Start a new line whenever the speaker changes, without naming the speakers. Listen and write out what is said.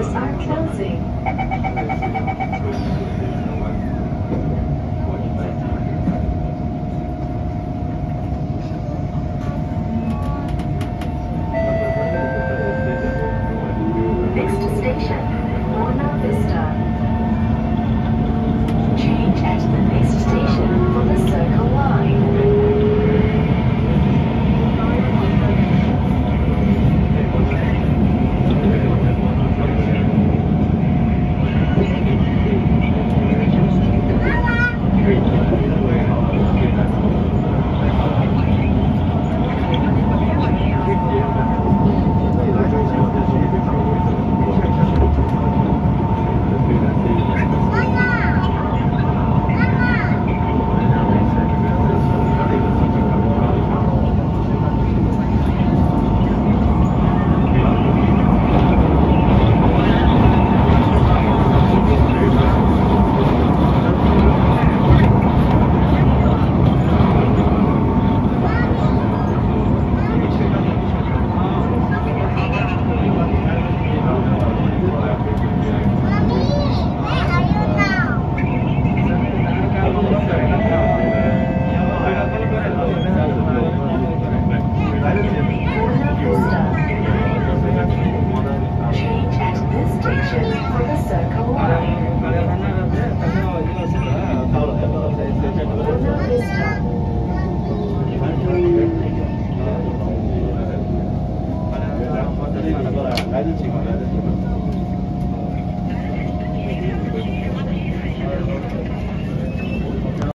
Doors are closing. Next station, Buona Vista. Change at the next station for the Circle Line. Change at this station for the Circle Line. Buona Vista.
来得及吗？来得及吗？